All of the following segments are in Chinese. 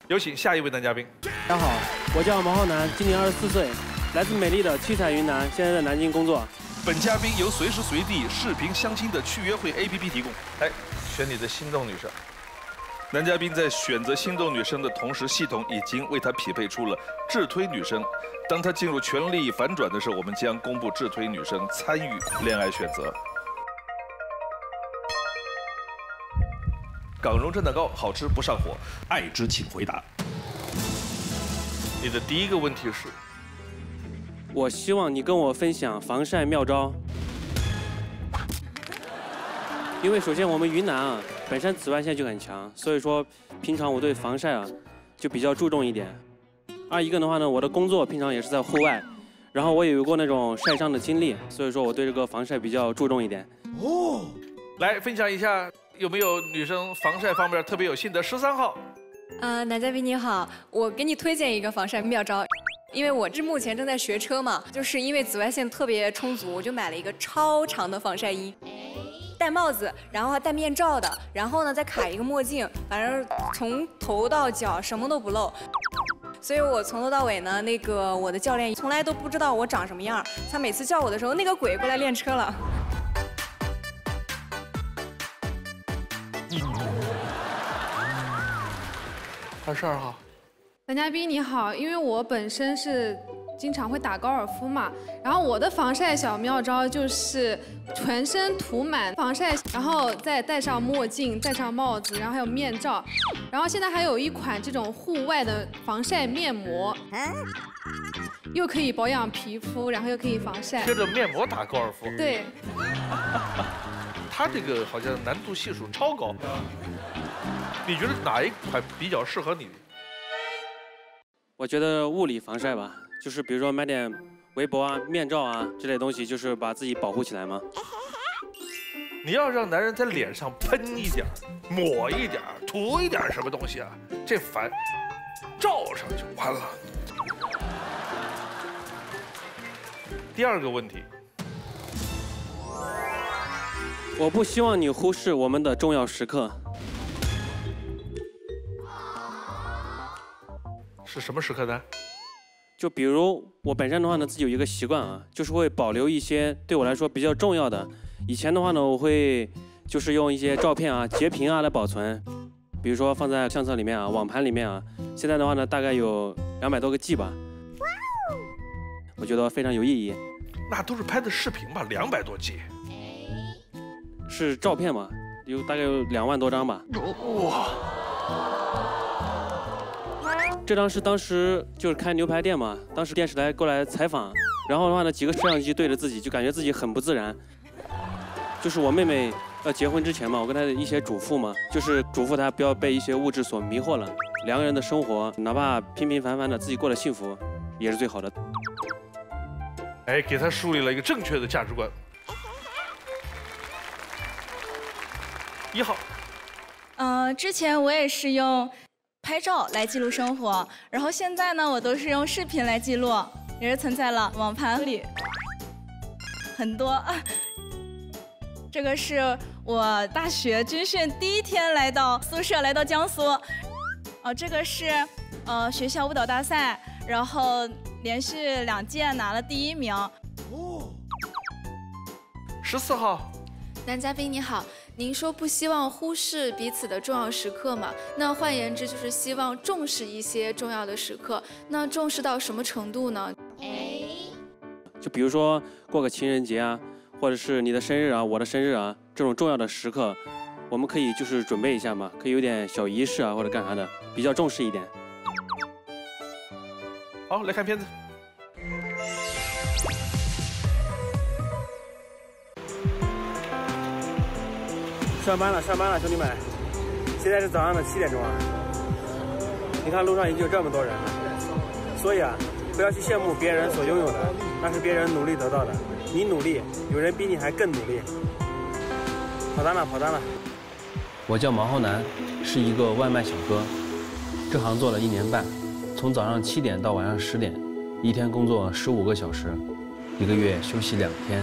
有请下一位男嘉宾。 大家好，我叫毛浩南，今年24岁，来自美丽的七彩云南，现在在南京工作。 本嘉宾由随时随地视频相亲的去约会 APP 提供。来，选你的心动女生。男嘉宾在选择心动女生的同时，系统已经为他匹配出了智推女生。当他进入权力反转的时候，我们将公布智推女生参与恋爱选择。港蓉蒸蛋糕好吃不上火，爱之请回答。你的第一个问题是？ 我希望你跟我分享防晒妙招，因为首先我们云南啊本身紫外线就很强，所以说平常我对防晒啊就比较注重一点。二一个的话呢，我的工作平常也是在户外，然后我也有过那种晒伤的经历，所以说我对这个防晒比较注重一点。 哦，来分享一下有没有女生防晒方面特别有心得？13号。 男嘉宾你好，我给你推荐一个防晒妙招。因为我目前正在学车嘛，就是因为紫外线特别充足，我就买了一个超长的防晒衣，戴帽子，然后还戴面罩的，然后呢再卡一个墨镜，反正从头到脚什么都不露。所以我从头到尾呢，我的教练从来都不知道我长什么样，他每次叫我的时候，那个鬼过来练车了。 22号。 男嘉宾你好，因为我本身是经常会打高尔夫嘛，然后我的防晒小妙招就是全身涂满防晒，然后再戴上墨镜、戴上帽子，然后还有面罩，然后现在还有一款这种户外的防晒面膜，又可以保养皮肤，然后又可以防晒。 贴着面膜打高尔夫。 对。 他这个好像难度系数超高，你觉得哪一款比较适合你？ 我觉得物理防晒吧，就是比如说买点围脖啊、面罩啊这类东西，就是把自己保护起来嘛。 你要让男人在脸上喷一点、抹一点、涂一点什么东西啊，这烦，罩上就完了。第二个问题， 我不希望你忽视我们的重要时刻。 是什么时刻呢？ 就比如我本身的话呢，自己有一个习惯啊，就是会保留一些对我来说比较重要的。以前的话呢，我会就是用一些照片啊、截屏啊来保存，比如说放在相册里面啊、网盘里面啊。现在的话呢，大概有200多个 G 吧。我觉得非常有意义。 那都是拍的视频吧，200多 G。 是照片嘛，大概有2万多张吧。 哇！ 这张是当时就是开牛排店嘛，当时电视台过来采访，然后的话呢，几个摄像机对着自己，就感觉自己很不自然。就是我妹妹要结婚之前嘛，我跟她的一些嘱咐嘛，就是嘱咐她不要被一些物质所迷惑了，2个人的生活，哪怕平平凡凡的自己过得幸福，也是最好的。 哎，给她树立了一个正确的价值观。1号。 之前我也是用拍照来记录生活，然后现在呢，我都是用视频来记录，也是存在了网盘里很多。这个是我大学军训第1天来到宿舍，来到江苏。这个是学校舞蹈大赛，然后连续2届拿了第1名。 哦。14号。 男嘉宾你好，您说不希望忽视彼此的重要时刻嘛？那换言之就是希望重视一些重要的时刻。那重视到什么程度呢？ 就比如说过个情人节啊，或者是你的生日啊、我的生日啊，这种重要的时刻，我们可以就是准备一下嘛，可以有点小仪式啊或者干啥的，比较重视一点。 好，来看片子。 上班了，兄弟们！现在是早上的7点钟啊。你看路上已经有这么多人了，所以啊，不要去羡慕别人所拥有的，那是别人努力得到的。你努力，有人比你还更努力。跑单了。我叫毛浩南，是一个外卖小哥，这行做了1年半，从早上7点到晚上10点，一天工作15个小时，1个月休息2天。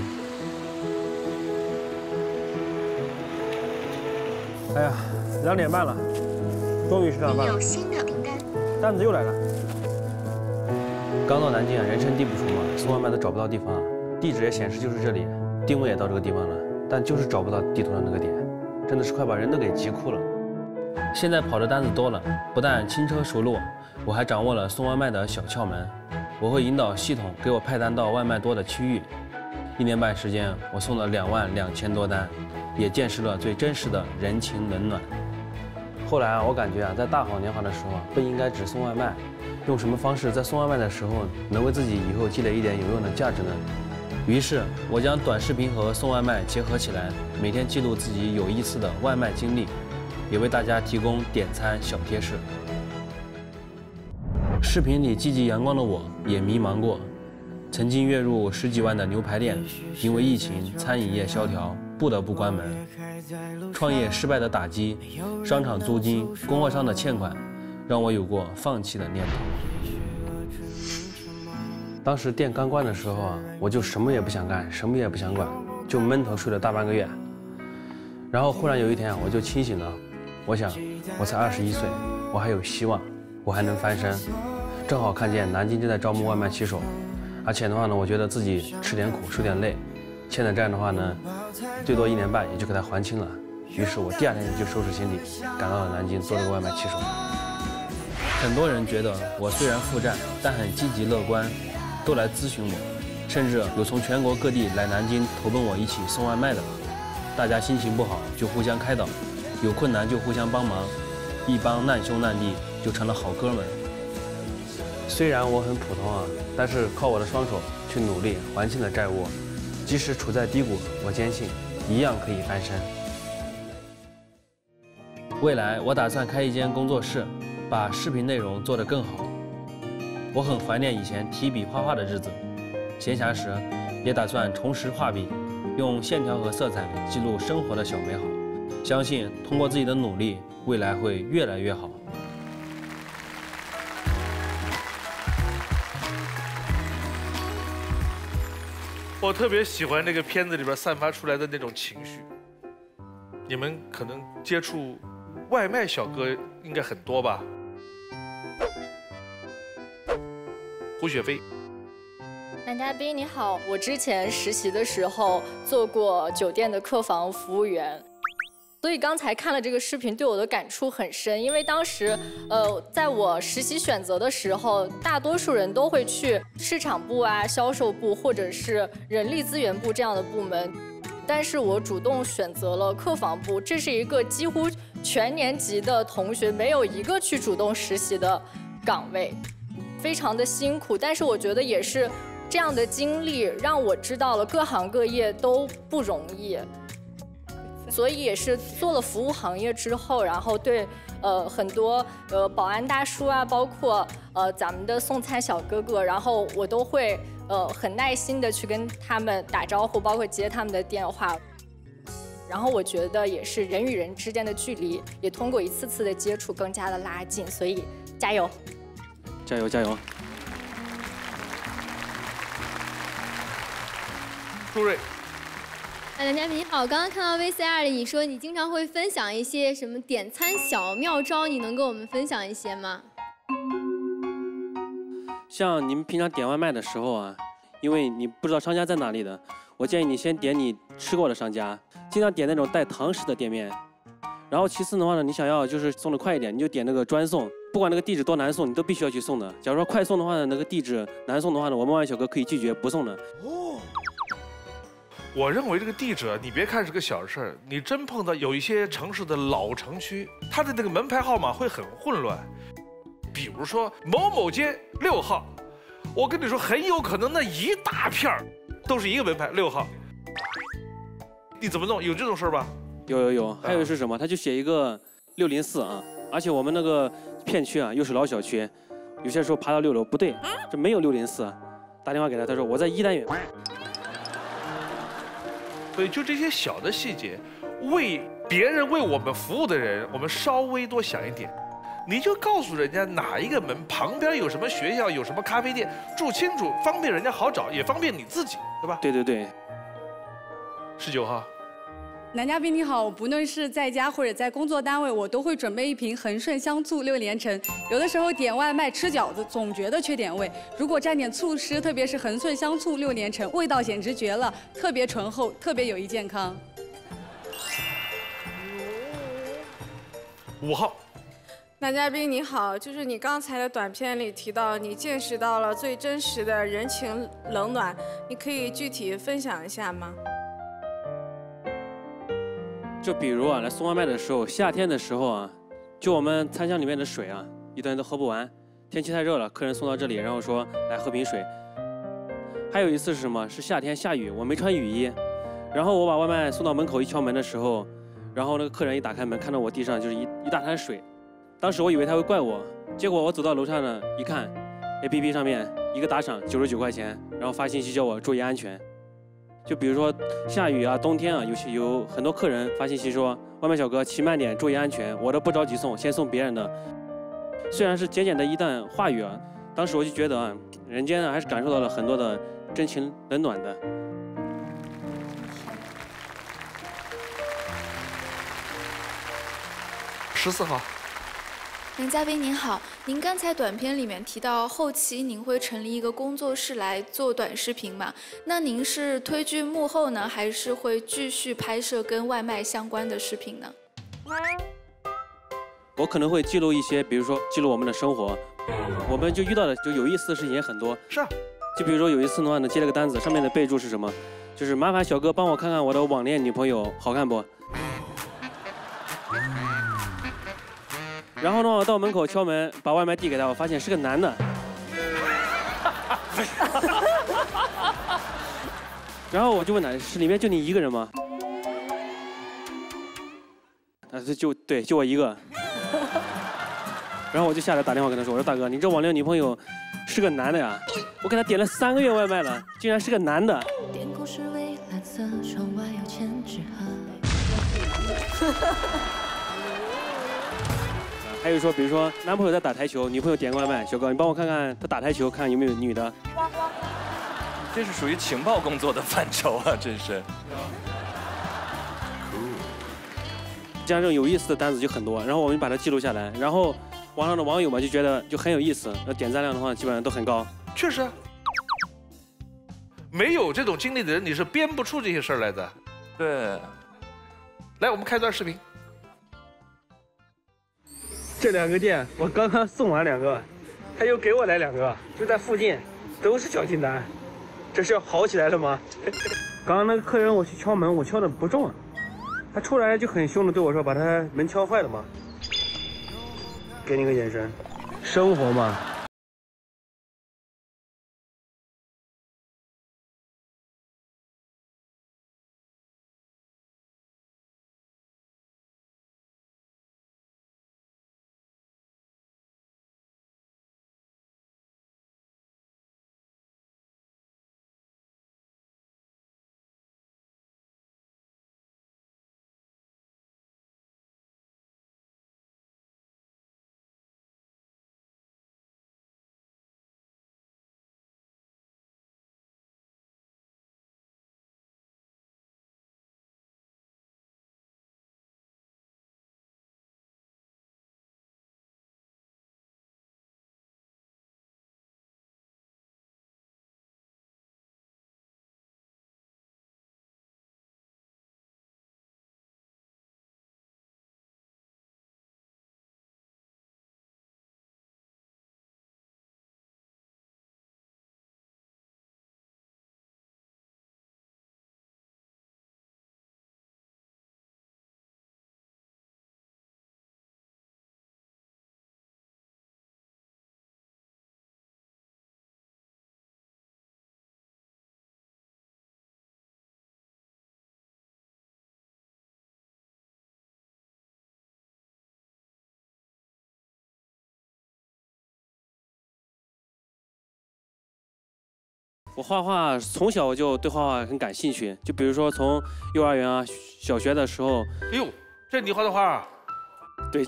哎呀，2点半了，终于是上班了。 有新的名单。 单子又来了。 刚到南京啊，人生地不熟嘛，送外卖都找不到地方，地址也显示就是这里，定位也到这个地方了，但就是找不到地图上那个点，真的是快把人都给急哭了。现在跑的单子多了，不但轻车熟路，我还掌握了送外卖的小窍门。我会引导系统给我派单到外卖多的区域。1年半时间，我送了22000多单，也见识了最真实的人情冷暖。后来啊，我感觉啊，在大好年华的时候啊，不应该只送外卖，用什么方式在送外卖的时候能为自己以后积累一点有用的价值呢？于是，我将短视频和送外卖结合起来，每天记录自己有意思的外卖经历，也为大家提供点餐小贴士。视频里积极阳光的我也迷茫过，曾经月入10几万的牛排店，因为疫情餐饮业萧条，不得不关门。创业失败的打击，商场租金、供货商的欠款，让我有过放弃的念头。当时店刚关的时候啊，我就什么也不想干，什么也不想管，就闷头睡了大半个月。然后忽然有一天啊，我就清醒了，我想，我才21岁，我还有希望，我还能翻身。正好看见南京正在招募外卖骑手，而且的话呢，我觉得自己吃点苦，受点累，欠的债的话呢，最多1年半也就给他还清了。于是我第2天就收拾行李，赶到了南京做这个外卖骑手。很多人觉得我虽然负债，但很积极乐观，都来咨询我，甚至有从全国各地来南京投奔我一起送外卖的。大家心情不好就互相开导，有困难就互相帮忙，一帮难兄难弟就成了好哥们。虽然我很普通啊，但是靠我的双手去努力还清了债务，即使处在低谷，我坚信一样可以翻身。未来我打算开一间工作室，把视频内容做得更好。我很怀念以前提笔画画的日子，闲暇时也打算重拾画笔，用线条和色彩记录生活的小美好。相信通过自己的努力，未来会越来越好。 我特别喜欢这个片子里边散发出来的那种情绪。你们可能接触外卖小哥应该很多吧？胡雪飞， 男嘉宾你好，我之前实习的时候做过酒店的客房服务员。所以刚才看了这个视频，对我的感触很深。因为当时，在我实习选择的时候，大多数人都会去市场部啊、销售部或者是人力资源部这样的部门，但是我主动选择了客房部。这是一个几乎全年级的同学没有一个去主动实习的岗位，非常的辛苦。但是我觉得也是这样的经历，让我知道了各行各业都不容易。所以也是做了服务行业之后，然后对很多保安大叔啊，包括咱们的送餐小哥哥，然后我都会很耐心的去跟他们打招呼，包括接他们的电话。然后我觉得也是人与人之间的距离，也通过一次次的接触更加的拉近。所以加油！ 加油加油！ 朱瑞。 男嘉宾你好，刚刚看到 VCR 里你说你经常会分享一些什么点餐小妙招，你能跟我们分享一些吗？ 像你们平常点外卖的时候啊，因为你不知道商家在哪里的，我建议你先点你吃过的商家，尽量点那种带堂食的店面。然后其次的话呢，你想要就是送的快一点，你就点那个专送，不管那个地址多难送，你都必须要去送的。假如说快送的话呢，那个地址难送的话呢，我们外卖小哥可以拒绝不送的。 哦。我认为这个地址，你别看是个小事儿，你真碰到有一些城市的老城区，它的那个门牌号码会很混乱。比如说某某街6号，我跟你说，很有可能那一大片儿都是一个门牌6号。你怎么弄？有这种事儿吧？ 有，还有是什么？他就写一个604啊，而且我们那个片区啊又是老小区，有些时候爬到6楼不对，这没有604，打电话给他，他说我在1单元。 所以就这些小的细节，为别人为我们服务的人，我们稍微多想一点。你就告诉人家哪一个门旁边有什么学校，有什么咖啡店，住清楚，方便人家好找，也方便你自己，对吧？ 对。 19号。 男嘉宾你好，不论是在家或者在工作单位，我都会准备一瓶恒顺香醋6连陈。有的时候点外卖吃饺子，总觉得缺点味，如果蘸点醋吃，特别是恒顺香醋6连陈，味道简直绝了，特别醇厚，特别有益健康。 5号。 男嘉宾你好，就是你刚才的短片里提到你见识到了最真实的人情冷暖，你可以具体分享一下吗？ 就比如啊，来送外卖的时候，夏天的时候啊，就我们餐箱里面的水啊，一顿都喝不完。天气太热了，客人送到这里，然后说来喝瓶水。还有一次是什么？是夏天下雨，我没穿雨衣，然后我把外卖送到门口，一敲门的时候，然后那个客人一打开门，看到我地上就是一大滩水。当时我以为他会怪我，结果我走到楼上呢，一看 ，APP 上面一个打赏99块钱，然后发信息叫我注意安全。就比如说下雨啊，冬天啊，有很多客人发信息说，外卖小哥骑慢点，注意安全。我的不着急送，先送别人的。虽然是简简的一段话语啊，当时我就觉得啊，人间呢还是感受到了很多的真情冷暖的。 14号。 男嘉宾您好，您刚才短片里面提到后期您会成立一个工作室来做短视频嘛？那您是推居幕后呢，还是会继续拍摄跟外卖相关的视频呢？ 我可能会记录一些，比如说记录我们的生活，我们就遇到的就有意思的事情也很多。 是啊。 就比如说有一次的话呢，接了个单子，上面的备注是什么？就是麻烦小哥帮我看看我的网恋女朋友好看不？然后呢，我到门口敲门，把外卖递给他，我发现是个男的。然后我就问他，是里面就你一个人吗？就我一个。然后我就下来打电话跟他说，我说大哥，你这网恋女朋友是个男的呀？我给他点了3个月外卖了，竟然是个男的。天空是蔚蓝色，窗外有千纸鹤。还有说，比如说男朋友在打台球，女朋友点个外卖，小哥你帮我看看他打台球，看有没有女的。 这是属于情报工作的范畴啊，真是。 这样这种有意思的单子就很多，然后我们把它记录下来，然后网上的网友嘛就觉得就很有意思，那点赞量的话基本上都很高。 确实，没有这种经历的人，你是编不出这些事儿来的。 对。 来，我们开段视频。 这2个店我刚刚送完2个，他又给我来2个，就在附近，都是小订单，这是要好起来了吗？刚刚那个客人我去敲门，我敲的不重啊，他出来就很凶的对我说把他门敲坏了吗？给你个眼神，生活嘛。 我画画从小就对画画很感兴趣，就比如说从幼儿园啊、小学的时候。 哎呦，这你画的画？ 对。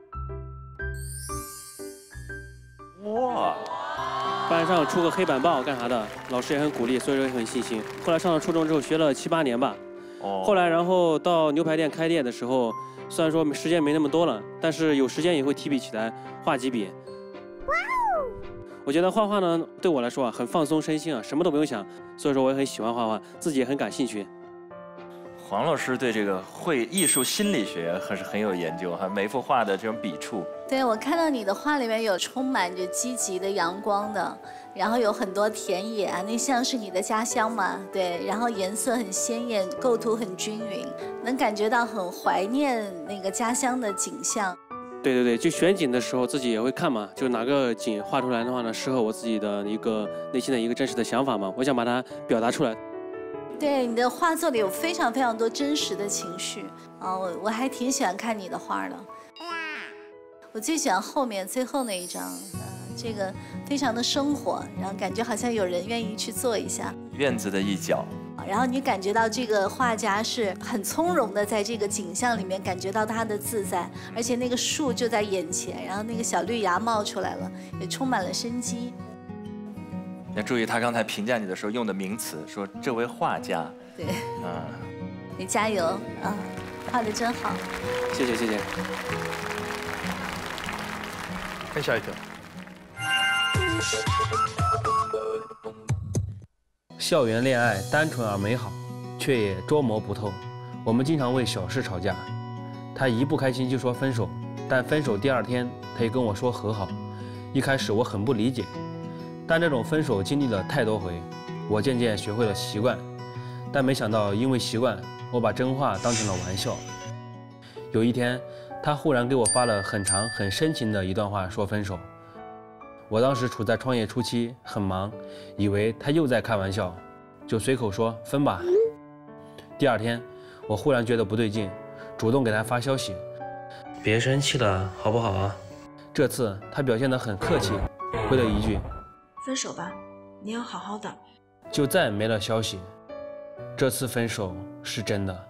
哇！ 班上出个黑板报干啥的，老师也很鼓励，所以说也很信心。后来上了初中之后，学了7、8年吧， 后来然后到牛排店开店的时候，虽然说时间没那么多了，但是有时间也会提笔起来画几笔。我觉得画画呢，对我来说啊，很放松身心啊，什么都不用想，所以说我也很喜欢画画，自己也很感兴趣。 黄老师对这个绘艺术心理学还是很有研究哈，每幅画的这种笔触。 对，我看到你的画里面有充满着积极的阳光的，然后有很多田野啊，那像是你的家乡嘛？对，然后颜色很鲜艳，构图很均匀，能感觉到很怀念那个家乡的景象。 对对对，就选景的时候自己也会看嘛，就哪个景画出来的话呢，适合我自己的一个内心的一个真实的想法嘛，我想把它表达出来。 对，你的画作里有非常非常多真实的情绪啊，我还挺喜欢看你的画的。我最喜欢后面最后那一张，这个非常的生活，然后感觉好像有人愿意去做一下。 院子的一角。 然后你感觉到这个画家是很从容的，在这个景象里面感觉到他的自在，而且那个树就在眼前，然后那个小绿芽冒出来了，也充满了生机。 要注意他刚才评价你的时候用的名词，说这位画家。 对。你加油啊，画得真好。 谢谢谢谢。 看下一条。 校园恋爱单纯而美好，却也捉摸不透。我们经常为小事吵架，他一不开心就说分手，但分手第2天他也跟我说和好。一开始我很不理解，但这种分手经历了太多回，我渐渐学会了习惯。但没想到因为习惯，我把真话当成了玩笑。有一天，他忽然给我发了很长很深情的一段话，说分手。我当时处在创业初期，很忙，以为他又在开玩笑，就随口说分吧。第2天，我忽然觉得不对劲，主动给他发消息，别生气了，好不好啊？这次他表现得很客气，回了一句分手吧，你要好好的。 就再没了消息。这次分手是真的。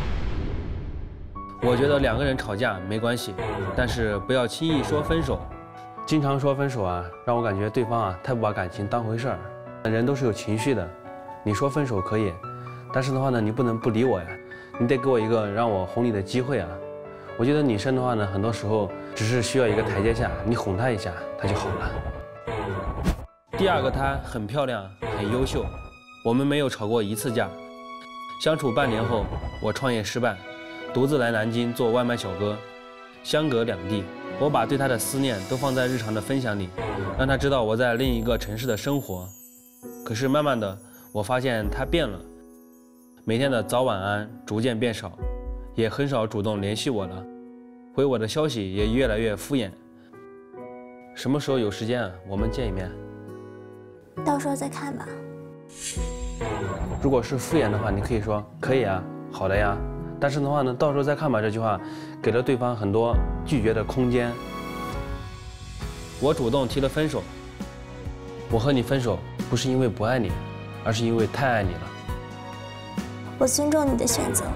我觉得2个人吵架没关系，但是不要轻易说分手。经常说分手啊，让我感觉对方啊太不把感情当回事儿。人都是有情绪的，你说分手可以，但是的话呢，你不能不理我呀，你得给我一个让我哄你的机会啊。我觉得女生的话呢，很多时候只是需要一个台阶下，你哄她一下，她就好了。第2个她很漂亮，很优秀，我们没有吵过1次架。相处半年后，我创业失败，独自来南京做外卖小哥，相隔2地。我把对他的思念都放在日常的分享里，让他知道我在另一个城市的生活。可是慢慢的，我发现他变了，每天的早晚安逐渐变少，也很少主动联系我了，回我的消息也越来越敷衍。什么时候有时间啊？我们见一面。 到时候再看吧。 如果是敷衍的话，你可以说可以啊，好的呀。但是的话呢，到时候再看吧，这句话给了对方很多拒绝的空间。我主动提了分手。我和你分手不是因为不爱你，而是因为太爱你了。 我尊重你的选择。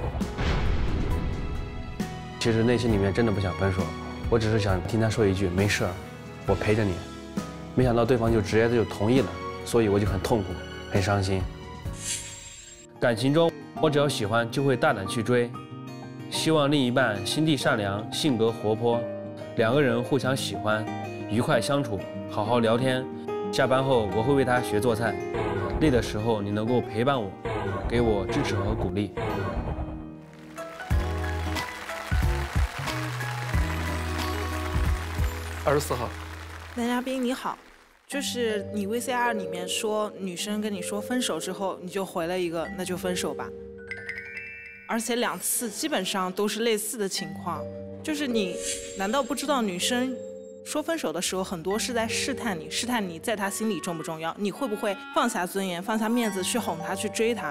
其实内心里面真的不想分手，我只是想听他说一句没事，我陪着你。没想到对方就直接就同意了，所以我就很痛苦，很伤心。感情中，我只要喜欢就会大胆去追，希望另一半心地善良，性格活泼，2个人互相喜欢，愉快相处，好好聊天。下班后我会为他学做菜，累的时候你能够陪伴我，给我支持和鼓励。 24号， 男嘉宾你好。就是你 VCR 里面说女生跟你说分手之后，你就回了一个那就分手吧，而且2次基本上都是类似的情况。就是你难道不知道女生说分手的时候很多是在试探你在她心里重不重要，你会不会放下尊严放下面子去哄她去追她？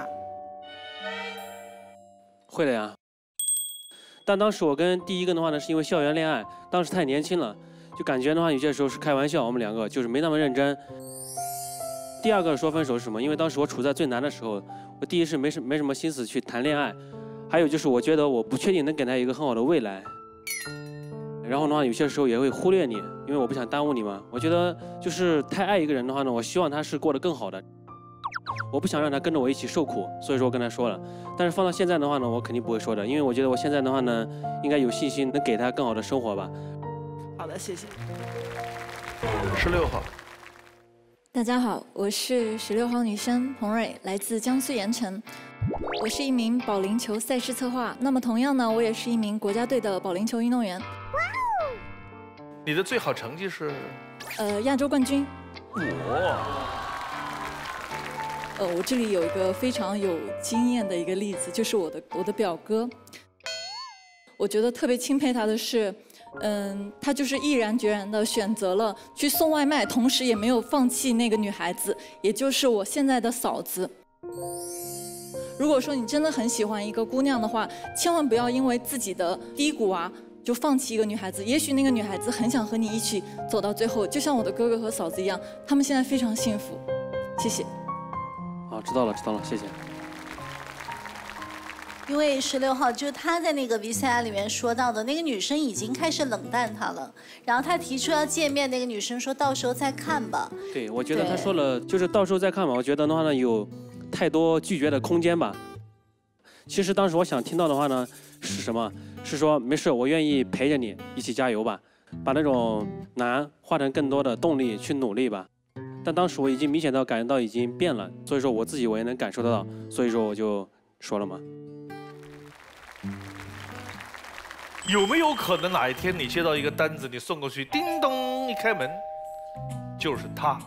会的呀。但当时我跟第1个的话呢，是因为校园恋爱，当时太年轻了，就感觉的话有些时候是开玩笑，我们2个就是没那么认真。第2个说分手是什么？因为当时我处在最难的时候，我第一是没什么心思去谈恋爱，还有就是我觉得我不确定能给他一个很好的未来。然后的话有些时候也会忽略你，因为我不想耽误你嘛。我觉得就是太爱一个人的话呢，我希望他是过得更好的。 我不想让他跟着我一起受苦，所以说我跟他说了。但是放到现在的话呢，我肯定不会说的，因为我觉得我现在的话呢，应该有信心能给他更好的生活吧。 好的，谢谢。 16号。 大家好，我是16号女生彭蕊，来自江苏盐城。我是一名保龄球赛事策划，那么同样呢，我也是一名国家队的保龄球运动员。 你的最好成绩是？ 亚洲冠军。 我这里有一个非常有经验的一个例子，就是我的表哥。我觉得特别钦佩他的是，他就是毅然决然的选择了去送外卖，同时也没有放弃那个女孩子，也就是我现在的嫂子。如果说你真的很喜欢一个姑娘的话，千万不要因为自己的低谷啊，就放弃一个女孩子。也许那个女孩子很想和你一起走到最后，就像我的哥哥和嫂子一样，他们现在非常幸福。谢谢。 好，知道了，谢谢。 因为16号就是他在那个 VCR 里面说到的，那个女生已经开始冷淡他了，然后他提出要见面，那个女生说到时候再看吧。 对，我觉得他说了就是到时候再看吧。我觉得的话呢，有太多拒绝的空间吧。其实当时我想听到的话呢是什么？是说没事，我愿意陪着你一起加油吧，把那种难化成更多的动力去努力吧。但当时我已经明显的感觉到已经变了，所以说我自己我也能感受得到，所以说我就说了嘛。 有没有可能哪一天你接到一个单子，你送过去，叮咚一开门，就是他？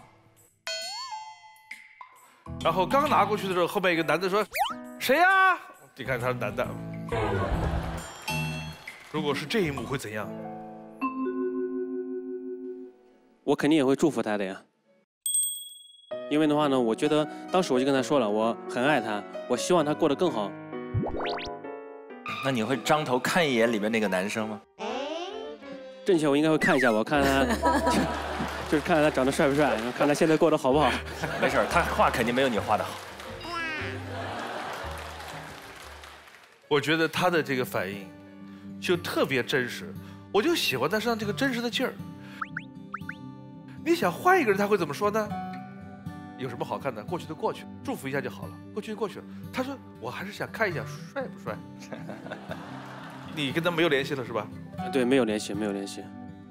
然后刚拿过去的时候，后面一个男的说：“谁呀？”你看他是男的。如果是这一幕会怎样？ 我肯定也会祝福他的呀。因为的话呢，我觉得当时我就跟他说了，我很爱他，我希望他过得更好。 那你会张头看一眼里面那个男生吗？ 正确，我应该会看一下，我看他，就是看他长得帅不帅，看他现在过得好不好。 没事，他画肯定没有你画的好。 我觉得他的这个反应就特别真实，我就喜欢他身上这个真实的劲儿。你想换一个人他会怎么说呢？有什么好看的？过去就过去，祝福一下就好了。过去就过去了。他说我还是想看一下帅不帅。你跟他没有联系了是吧？ 对，没有联系，没有联系。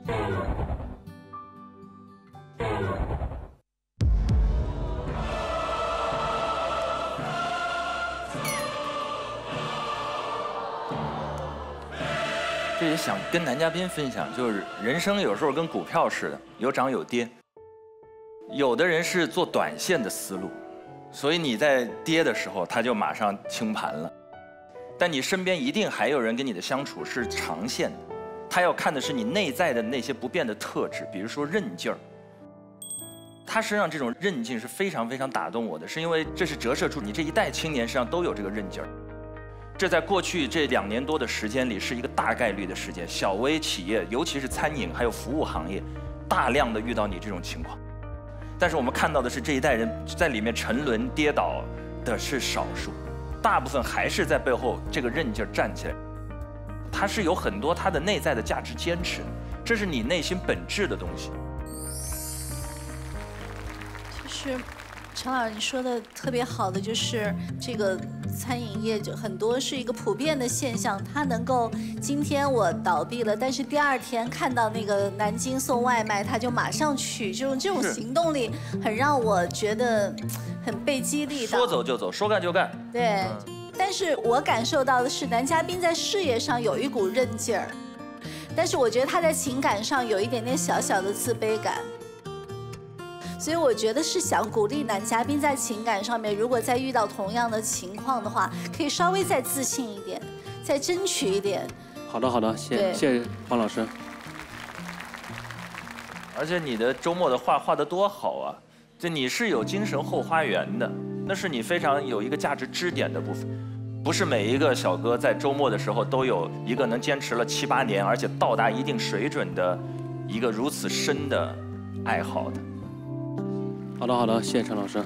这也想跟男嘉宾分享，就是人生有时候跟股票似的，有涨有跌。有的人是做短线的思路，所以你在跌的时候，他就马上清盘了。但你身边一定还有人跟你的相处是长线的，他要看的是你内在的那些不变的特质，比如说韧劲儿。他身上这种韧劲是非常非常打动我的，是因为这是折射出你这一代青年身上都有这个韧劲儿。这在过去这2年多的时间里是一个大概率的事件，小微企业，尤其是餐饮还有服务行业，大量的遇到你这种情况。但是我们看到的是这一代人在里面沉沦跌倒的是少数，大部分还是在背后这个韧劲儿站起来。他是有很多他的内在的价值坚持，这是你内心本质的东西。 就是陈老师你说的特别好的，就是这个餐饮业就很多是一个普遍的现象，它能够今天我倒闭了，但是第2天看到那个南京送外卖，他就马上去，这种行动力很让我觉得很被激励到。 说走就走，说干就干。 对，但是我感受到的是男嘉宾在事业上有一股韧劲儿，但是我觉得他在情感上有一点点小小的自卑感。所以我觉得是想鼓励男嘉宾在情感上面，如果再遇到同样的情况的话，可以稍微再自信一点，再争取一点。 好的，谢谢黄老师。 而且你的周末的画得多好啊！这你是有精神后花园的，那是你非常有一个价值支点的部分。不是每一个小哥在周末的时候都有一个能坚持了7、8年，而且到达一定水准的一个如此深的爱好的。 好的，谢谢陈老师。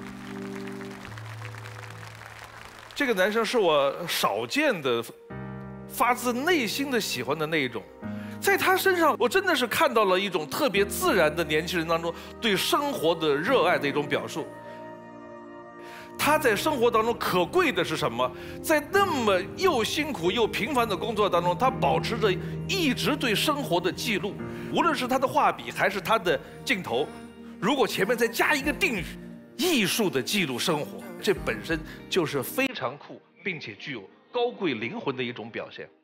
这个男生是我少见的发自内心的喜欢的那一种，在他身上我真的是看到了一种特别自然的年轻人当中对生活的热爱的一种表述。 他在生活当中可贵的是什么？在那么又辛苦又平凡的工作当中，他保持着一直对生活的记录，无论是他的画笔还是他的镜头，如果前面再加一个定语，艺术的记录生活，这本身就是非常酷，并且具有高贵灵魂的一种表现。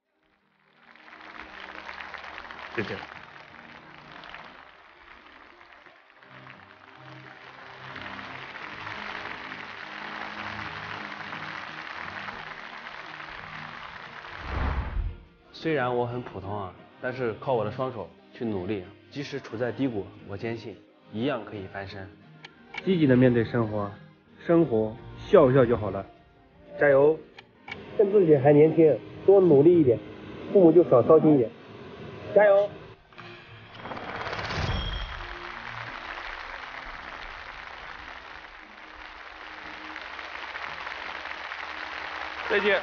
谢谢。 虽然我很普通啊，但是靠我的双手去努力，即使处在低谷，我坚信一样可以翻身。 积极的面对生活，生活笑一笑就好了，加油！趁自己还年轻，多努力一点，父母就少操心一点，加油！ 再见。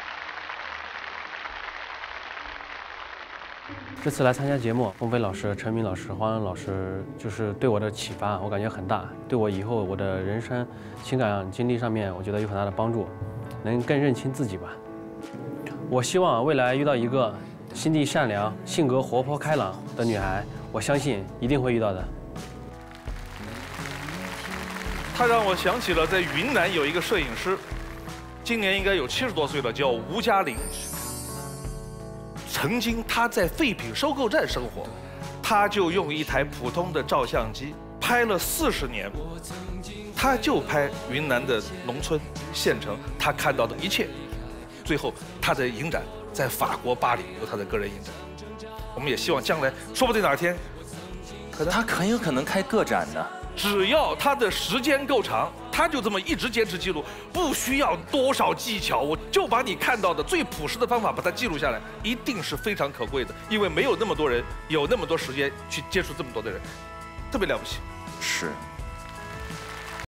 这次来参加节目，凤飞老师、陈明老师、黄安老师就是对我的启发，我感觉很大，对我以后我的人生、情感经历上面，我觉得有很大的帮助，能更认清自己吧。我希望未来遇到一个心地善良、性格活泼开朗的女孩，我相信一定会遇到的。 他让我想起了在云南有一个摄影师，今年应该有70多岁了，叫吴嘉玲。曾经他在废品收购站生活，他就用一台普通的照相机拍了40年，他就拍云南的农村县城他看到的一切。最后他的影展在法国巴黎有他的个人影展，我们也希望将来说不定哪天， 他很有可能开个展呢。 只要他的时间够长，他就这么一直坚持记录，不需要多少技巧，我就把你看到的最朴实的方法把它记录下来，一定是非常可贵的，因为没有那么多人有那么多时间去接触这么多的人，特别了不起。 是。